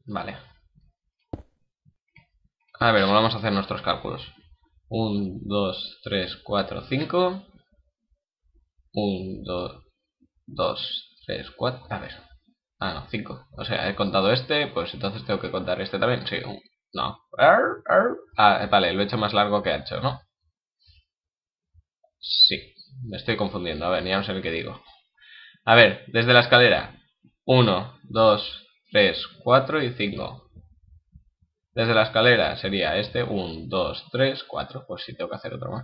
Vale. A ver, vamos a hacer nuestros cálculos. 1, 2, 3, 4, 5. 1, 2, 2, 3, 4. A ver. Ah, no, 5. O sea, he contado este, pues entonces tengo que contar este también. Sí, no. Ah, vale, lo he hecho más largo que ancho, ¿no? Sí, me estoy confundiendo. A ver, ya no sé el que digo. A ver, desde la escalera. 1, 2, 3, 4 y 5. Desde la escalera sería este. 1, 2, 3, 4. Pues sí, tengo que hacer otro más.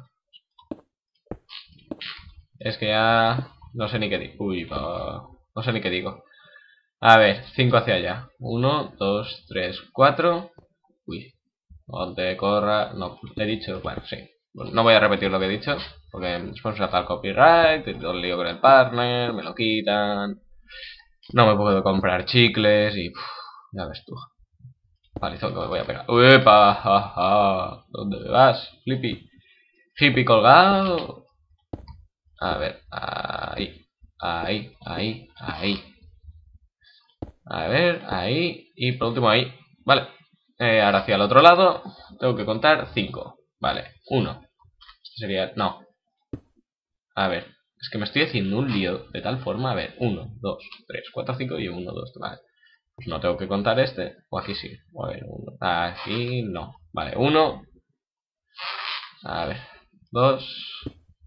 Es que ya... no sé ni qué digo. Uy, no sé ni qué digo. A ver, 5 hacia allá. 1, 2, 3, 4. Uy, donde corra... No, he dicho... Bueno, sí. No voy a repetir lo que he dicho, porque después me saca el copyright, y todo el lío con el partner, me lo quitan. No me puedo comprar chicles y... ya ves tú. Palizón que me voy a pegar. ¡Uepa! Ja, ja. ¿Dónde me vas, Flippy? Hippie colgado. A ver, ahí. Ahí, ahí, ahí. A ver, ahí. Y por último ahí. Vale. Ahora hacia el otro lado. Tengo que contar 5. Vale. 1. Este sería... no. A ver. Es que me estoy haciendo un lío de tal forma. A ver. 1, 2, 3, 4, 5 y 1, 2. Vale. Pues no tengo que contar este. O aquí sí. A ver. 1. Aquí no. Vale. 1. A ver. 2,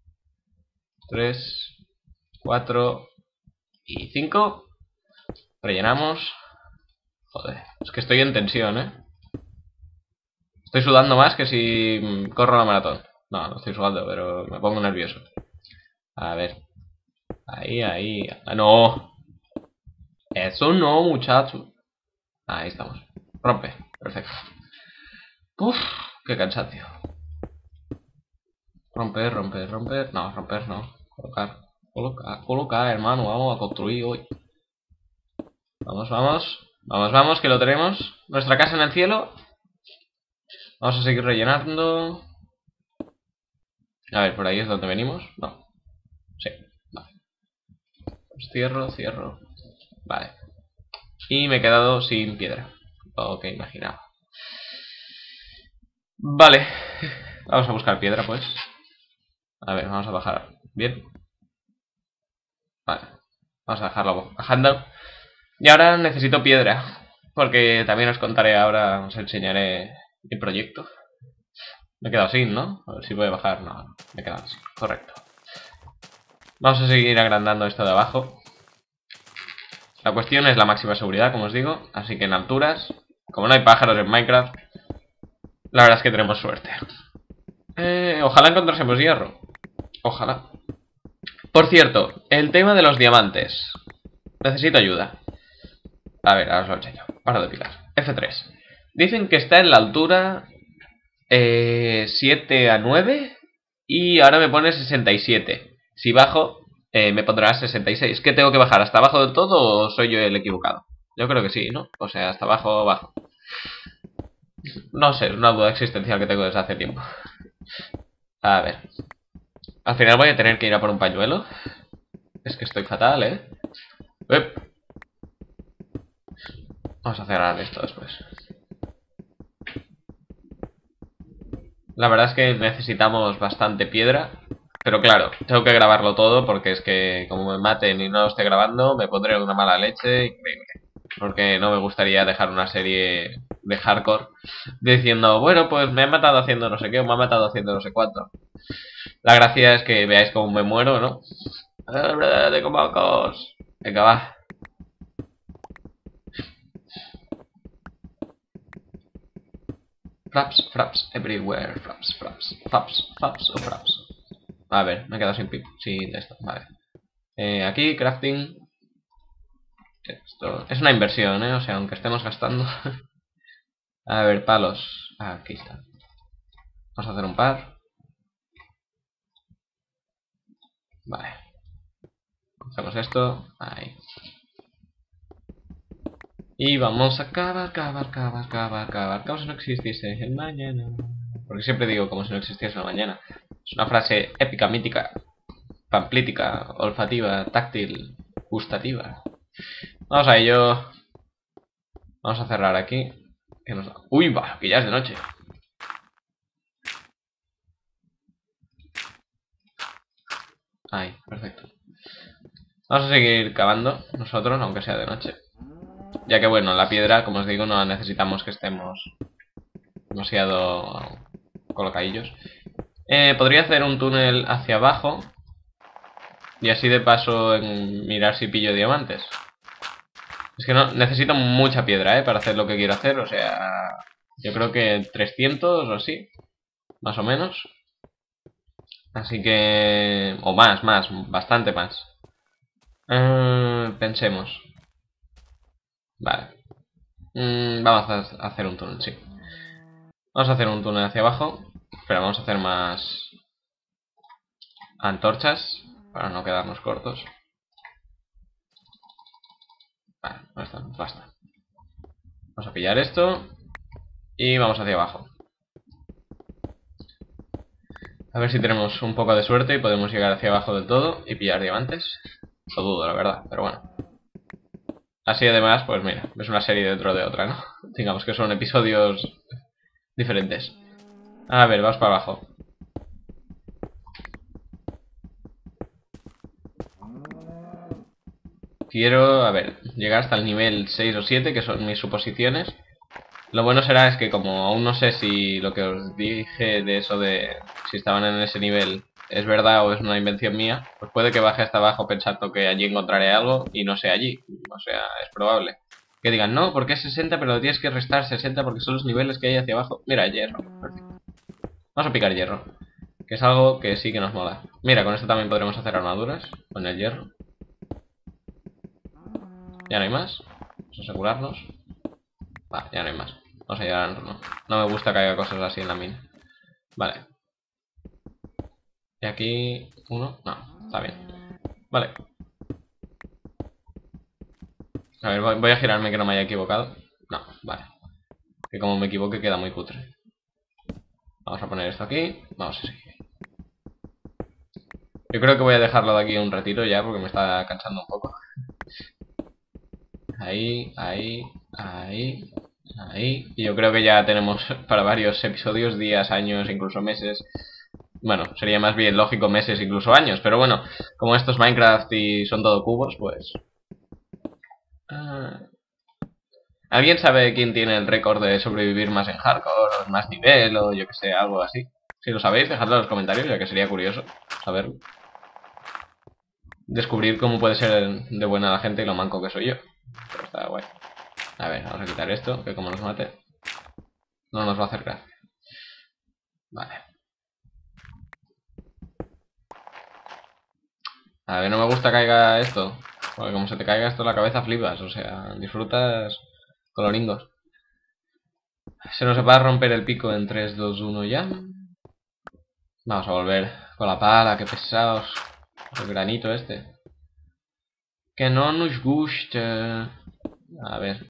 3, 4 y 5. Rellenamos. Joder. Es que estoy en tensión, ¿eh? Estoy sudando más que si corro la maratón. No, no estoy sudando, pero me pongo nervioso. A ver. Ahí, ahí. Ah, no. Eso no, muchacho. Ahí estamos. Rompe. Perfecto. Uf, qué cansancio. Romper, romper, romper. No, romper no. Colocar. Colocar, colocar, hermano. Vamos a construir hoy. Vamos, vamos. Vamos, vamos, que lo tenemos. Nuestra casa en el cielo. Vamos a seguir rellenando. A ver, por ahí es donde venimos. No. Sí. Vale. Pues cierro, cierro. Vale. Y me he quedado sin piedra. Lo que imaginaba. Vale. Vamos a buscar piedra, pues. A ver, vamos a bajar. Bien. Vale. Vamos a dejarlo bajando. Y ahora necesito piedra. Porque también os contaré ahora, os enseñaré mi proyecto. Me he quedado sin, ¿no? A ver si voy a bajar. No, me he quedado sin. Correcto. Vamos a seguir agrandando esto de abajo. La cuestión es la máxima seguridad, como os digo. Así que en alturas, como no hay pájaros en Minecraft, la verdad es que tenemos suerte. Ojalá encontrásemos hierro. Ojalá. Por cierto, el tema de los diamantes. Necesito ayuda. A ver, ahora os lo enseño. Para depilar. F3. Dicen que está en la altura 7 a 9 y ahora me pone 67. Si bajo, me pondrá 66. ¿Qué tengo que bajar? ¿Hasta abajo del todo o soy yo el equivocado? Yo creo que sí, ¿no? O sea, hasta abajo, bajo. No sé, es una duda existencial que tengo desde hace tiempo. A ver. Al final voy a tener que ir a por un pañuelo. Es que estoy fatal, ¿eh? ¡Ep! Vamos a cerrar esto después. La verdad es que necesitamos bastante piedra. Pero claro, tengo que grabarlo todo porque es que como me maten y no lo esté grabando, me pondré una mala leche increíble. Porque no me gustaría dejar una serie de hardcore diciendo, bueno, pues me han matado haciendo no sé qué o me han matado haciendo no sé cuánto. La gracia es que veáis cómo me muero, ¿no? De comacos. Venga, va. Flaps, flaps, everywhere. Flaps, flaps, flaps, flaps o flaps. A ver, me he quedado sin esto. Vale. Aquí, crafting. Esto es una inversión, ¿eh? O sea, aunque estemos gastando. A ver, palos. Aquí están. Vamos a hacer un par. Vale. Cogemos esto. Ahí. Y vamos a cavar, cavar, cavar, cavar, cavar. Como si no existiese el mañana. Porque siempre digo como si no existiese el mañana. Es una frase épica, mítica, pamplítica, olfativa, táctil, gustativa. Vamos a ello. Vamos a cerrar aquí. Que nos... Uy, va, que ya es de noche. Ahí, perfecto. Vamos a seguir cavando nosotros, aunque sea de noche. Ya que bueno, la piedra, como os digo, no necesitamos que estemos demasiado colocadillos. Podría hacer un túnel hacia abajo. Y así de paso mirar si pillo diamantes. Es que no, necesito mucha piedra, para hacer lo que quiero hacer. O sea, yo creo que 300 o así. Más o menos. Así que... O más, bastante más. Pensemos. Vale. Vamos a hacer un túnel, sí. Vamos a hacer un túnel hacia abajo. Pero vamos a hacer más antorchas para no quedarnos cortos. Vale, basta. Vamos a pillar esto y vamos hacia abajo. A ver si tenemos un poco de suerte y podemos llegar hacia abajo del todo y pillar diamantes. Lo dudo, la verdad, pero bueno. Así además, pues mira, es una serie dentro de otra, ¿no? Digamos que son episodios diferentes. A ver, vamos para abajo. Quiero, a ver, llegar hasta el nivel 6 o 7, que son mis suposiciones. Lo bueno será es que como aún no sé si lo que os dije de eso de si estaban en ese nivel es verdad o es una invención mía, pues puede que baje hasta abajo pensando que allí encontraré algo y no sea allí. O sea, es probable. Que digan, no, porque es 60, pero tienes que restar 60 porque son los niveles que hay hacia abajo. Mira, hierro. Perfecto. Vamos a picar hierro, que es algo que sí que nos mola. Mira, con esto también podremos hacer armaduras, con el hierro. Ya no hay más. Vamos a asegurarnos. Va, ya no hay más. Vamos a llegar al runo. No me gusta que haya cosas así en la mina. Vale. Y aquí... uno. No, está bien. Vale. A ver, voy a girarme que no me haya equivocado. No, vale. Que como me equivoque queda muy cutre. Vamos a poner esto aquí. Vamos a seguir. Yo creo que voy a dejarlo de aquí un ratito ya porque me está cansando un poco. Ahí. Y yo creo que ya tenemos para varios episodios, días, años, incluso meses. Bueno, sería más bien lógico meses, incluso años. Pero bueno, como esto es Minecraft y son todo cubos, pues... ¿Alguien sabe quién tiene el récord de sobrevivir más en hardcore, o más nivel, o yo que sé, algo así? Si lo sabéis, dejadlo en los comentarios, ya que sería curioso saberlo. Descubrir cómo puede ser de buena la gente y lo manco que soy yo. Pero está guay. A ver, vamos a quitar esto, que como nos mate, no nos va a hacer gracia. Vale. A ver, no me gusta que caiga esto. Porque como se te caiga esto en la cabeza flipas. O sea, disfrutas coloringos. Se nos va a romper el pico en 3, 2, 1 ya. Vamos a volver con la pala, qué pesados. El granito este. Que no nos gusta. A ver.